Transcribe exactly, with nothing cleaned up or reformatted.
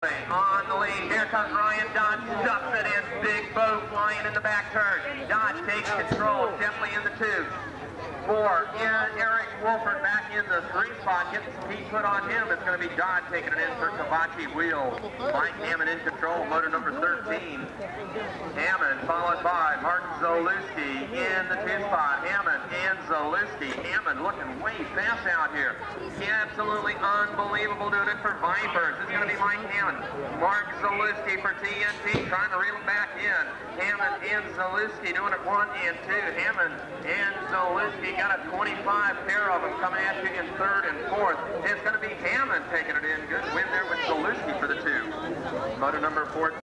On the lead, here comes Ryan Dodge, stuffs it in, big bow flying in the back turn. Dodge takes control, gently in the two. Four, in Eric Wolford back in the three spot, gets some heat put on him. It's going to be Dodge taking it in for Kavachi Wheel. Mike Hammond in control, motor number thirteen. Hammond followed by Martin Zalewski in the two spot. Hammond and Zalewski. Hammond looking way fast out here. Absolutely unbelievable doing it for Vipers. It's going to be Mike Hammond. Mark Zalewski for T N T trying to reel it back in. Hammond and Zalewski doing it one and two. Hammond and Zalewski got a twenty-five pair of them coming at you in third and fourth. It's going to be Hammond taking it in. Good win there with Zalewski for the two. Moto number fourteen.